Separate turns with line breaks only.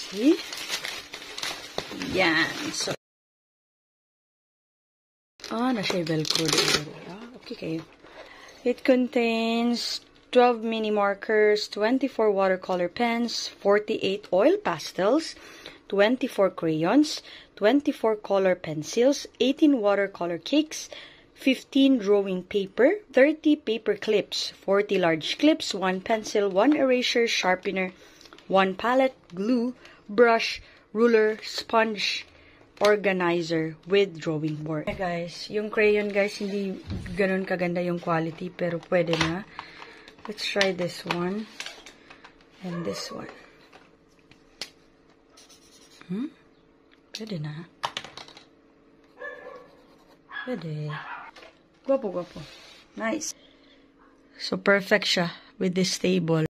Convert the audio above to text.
See? Yan. So, na siya velcro dito. Okay kayo. It contains 12 mini markers, 24 watercolor pens, 48 oil pastels, 24 crayons, 24 color pencils, 18 watercolor cakes, 15 drawing paper, 30 paper clips, 40 large clips, 1 pencil, 1 eraser, sharpener, 1 palette, glue, brush, ruler, sponge, organizer with drawing board. Okay guys, yung crayon guys, hindi ganun kaganda yung quality, pero pwede na. Let's try this one and this one. Pwede na. Pwede. Guwapo, guwapo. Nice. So perfect siya with this table.